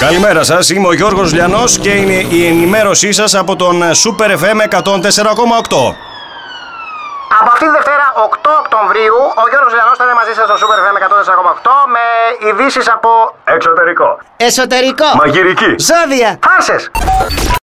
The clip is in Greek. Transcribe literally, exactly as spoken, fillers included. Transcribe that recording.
Καλημέρα σας, είμαι ο Γιώργος Λιανός και είναι η ενημέρωσή σας από τον Super εφ εμ εκατόν τέσσερα κόμμα οκτώ. Από αυτή τη Δευτέρα, οκτώ Οκτωβρίου, ο Γιώργος Λιανός θα είναι μαζί σας στο Super εφ εμ εκατόν τέσσερα κόμμα οκτώ με ειδήσεις από εξωτερικό, εσωτερικό, μαγειρική, ζώδια, φάρσες.